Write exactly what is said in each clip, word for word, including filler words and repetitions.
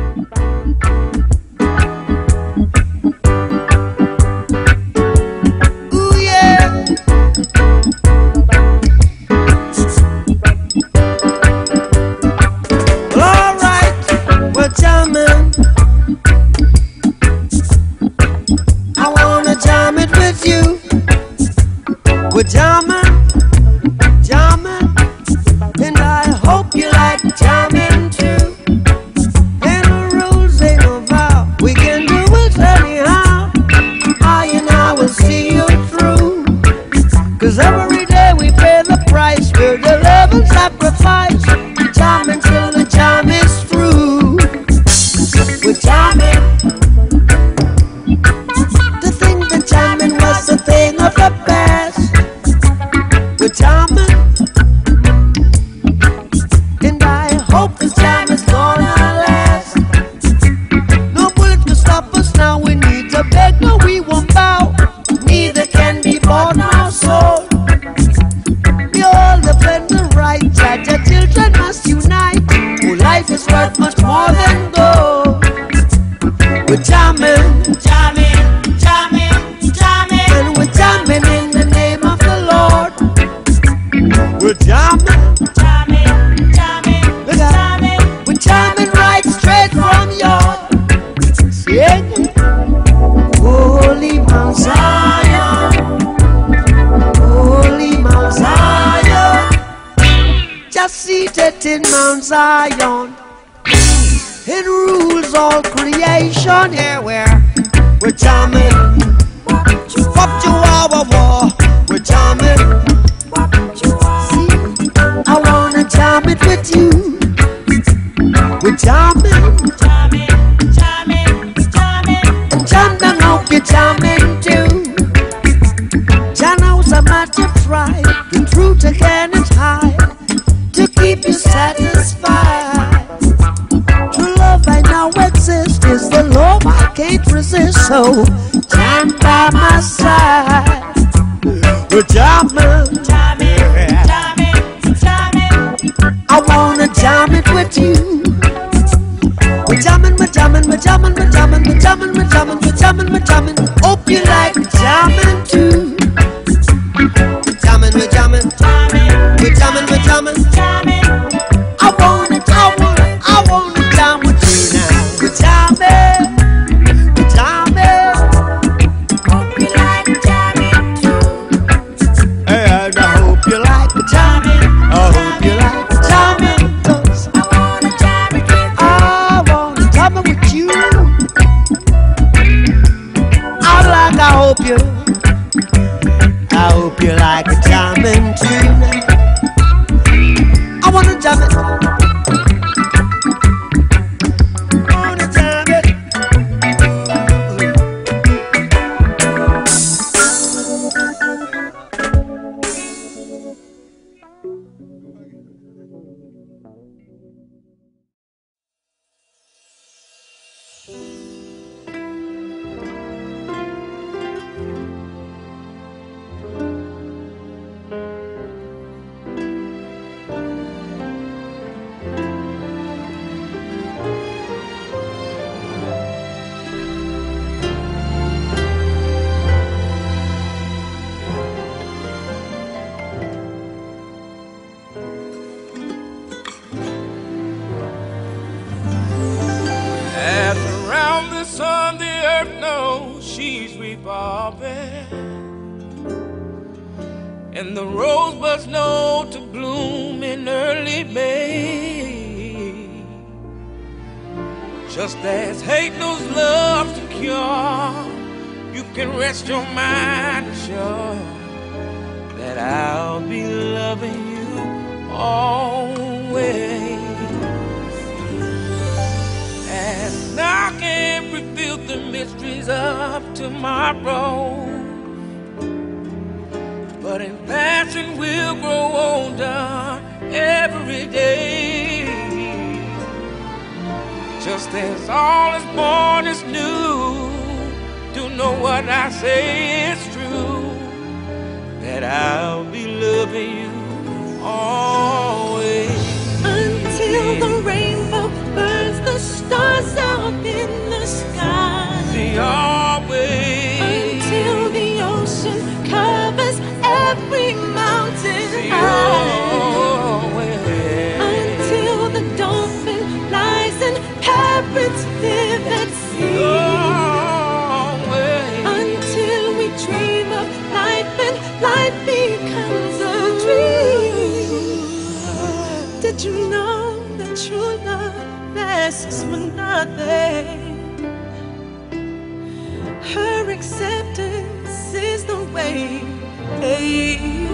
We're jamming, jamming, and I hope you like jamming too. And the rules ain't no vow, we can do it anyhow. I and I will see you through, 'cause every day we pay the price. We're the love and sacrifice, jamming till the jam is through. We're jamming. To think that jamming was the thing of the past. We're jamming, and I hope this jam is gonna last. No bullet can stop us now. We need to beg, no, we won't bow. Neither can be bought nor sold. We all defend the right. Judge, our children must unite. Oh, life is worth much more than gold. We're jamming, jamming, jamming, jamming, and we're jamming in the name of the Lord. We're jamming, jamming, jamming, jamming. We're jamming right straight from your yeah. Holy Mount Zion, Holy Mount Zion, just seated in Mount Zion. It rules all creation. Here we're we're jamming. Up to our war, we're jamming. I wanna jam it with you. We're jamming, jamming, jamming, jamming. And jam down, hope you're jamming too. Jano's a matter of pride. The truth again is high to keep you satisfied. True love I now exist is the love I can't resist. So jam by my side. We're jamming, jamming, jamming, jamming. I wanna jam it with you. We're jamming, we're jamming, we're jamming, we're jamming, we're jamming, we're jamming, we're jamming, we're jamming. Hope you like jamming too. We're jamming, we're jamming, jamming, we're jamming, we're jamming, jamming. I wanna, I wanna, I wanna jam with you now. We're jamming, we're jamming. Hope you like jamming too. And I hope you like jamming. I hope you like jamming, 'cause I wanna jam it with you. I wanna jam it with you. I like, I hope you, I hope you like jamming too. I wanna jam it. I wanna jam it. As around the sun the earth knows she's revolving, and the rosebuds know to bloom in early May. Just as hate knows love to cure, you can rest your mind sure that I'll be loving you always. And I can't reveal the mysteries of tomorrow, but in passion we'll grow older every day. Just as all is born is new, to know what I say is true, that I'll be loving you always. Until the rainbow burns the stars out. spirits live at sea. Always. Until we dream of life and life becomes a dream. Did you know that true love asks for nothing? Her acceptance is the way. Hey.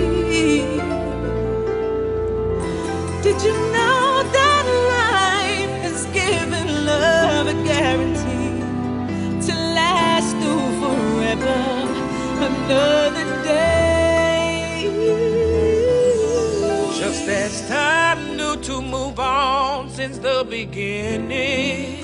Did you know that life has given love a guarantee to last through forever, another day? Just as time knew to move on since the beginning,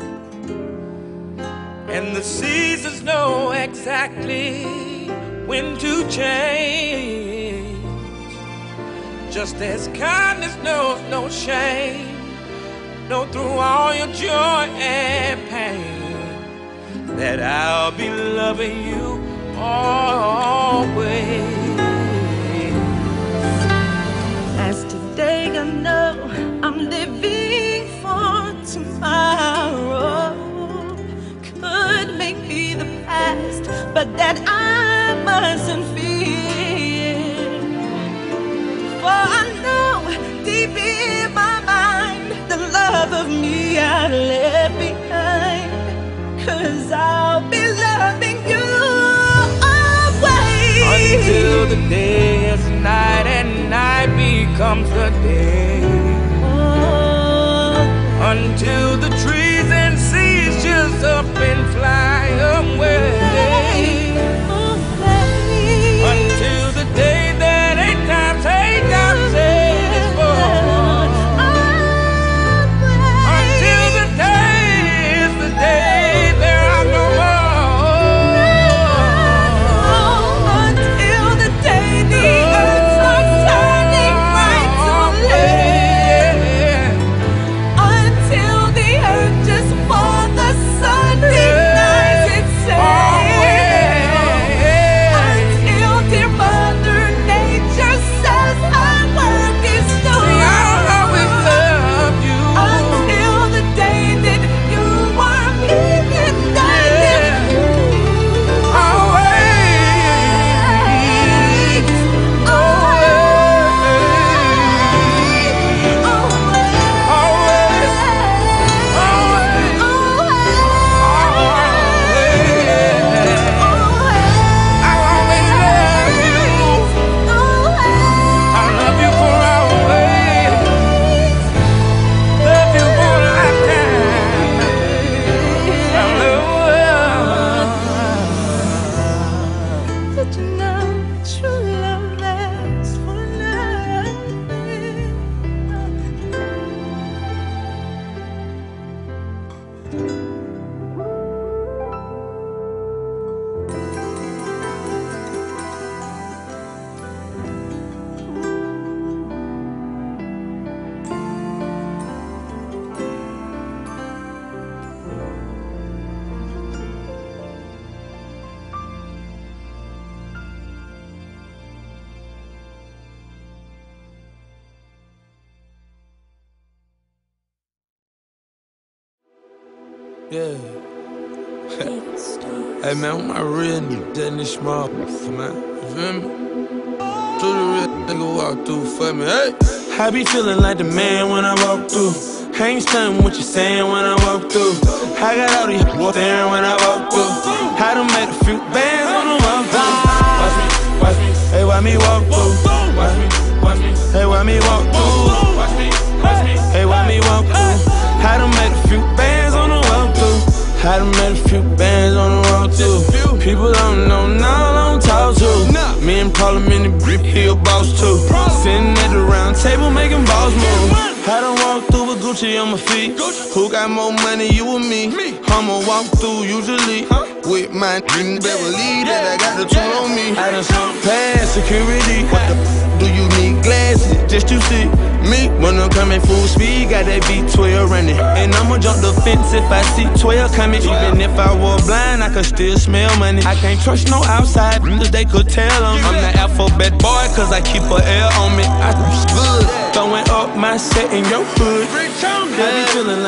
and the seasons know exactly when to change. Just as kindness knows no shame, know through all your joy and pain, that I'll be loving you always. As today I know I'm living for tomorrow. Could make me the past, but that I mustn't fear. For I know deep in my mind the love of me I left behind. Cause I'll be loving you always. Until the day is night and night becomes the day. Oh. Until the trees and seas just up and fly away. Oh, baby. Until the day that eight times eight times eight is born. Until the day is the day there are no more. Until the day the earth starts turning right to left. Until the earth just for the sun denies itself. Until dear Mother Nature says our work is done. I'll always love you. Until the day that you are reunited. Always. Did you know true love lasts for nothing? Yeah. Hey man, with my real nigga, that nigga small, man. You feel me? To the real nigga walk through for me, hey. I be feeling like the man when I walk through. I ain't stunning what you saying when I walk through. I got all these boys staring when I walk through. I done made a few bands on the walk through. Watch me, watch me, hey, why me walk through? Watch me, watch me, hey, why me walk through? Watch me, watch me, hey, why me walk through? I done made a few bands on the walk through. I done made a few bands on the walk through. People don't know now, I don't talk to. Me and Parliament and Brick, he a boss too. Sitting at the round table making boss moves. I done walk through with Gucci on my feet. Who got more money, you or me? I'ma walk through usually with my n***, better believe that I got the tool on me. I done slunk past security. What the f*** do you need glasses just to see me? When I'm coming full speed, got that V twelve running. And I'ma jump the fence if I see twelve coming. Even if I were blind, I could still smell money. I can't trust no outside, cause they could tell them I'm the alphabet boy, cause I keep a L on me. I good, throwing up my set in your hood. I be feeling like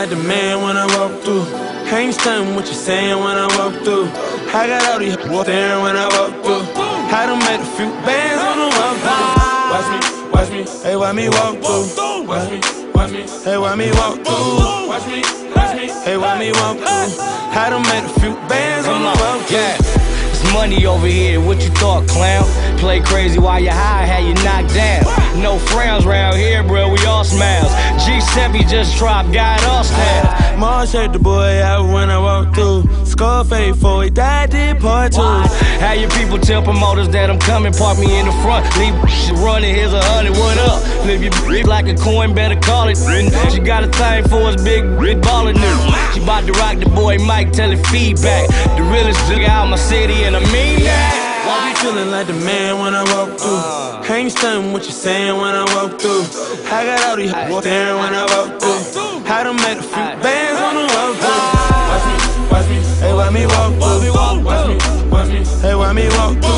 like the man when I walk through. Ain't stunning what you saying when I walk through. I got all these staring when I walk through. I done made a few bands on the walk through. Watch me, watch me, hey, watch me walk through. Watch me, watch me, hey, watch me walk through. Watch me, watch me, hey, watch me walk through. I done made a few bands on the walk through. Yeah. Money over here, what you thought, clown? Play crazy while you high, had you knocked down. No frowns round here, bro, we all smiles. G seven just dropped, got all styles. Mars shake the boy out when I walk through. Scarface for he died, did part two. How your people tell promoters that I'm coming, park me in the front. Leave shit running, here's a hundred, what up? Flip your bitch like a coin, better call it. She got a thing for us, big, big ballin' new. She bout to rock the boy Mike, tell it feedback. The realest nigga out my city, and I mean that. Why be feeling like the man when I walk through? Ain't stunning what you saying when I walk through. I got all these staring when I walk through. I done made a few bands on the walk through. Watch me, watch me, hey, watch me walk through. Watch me, watch me, hey, watch me walk through.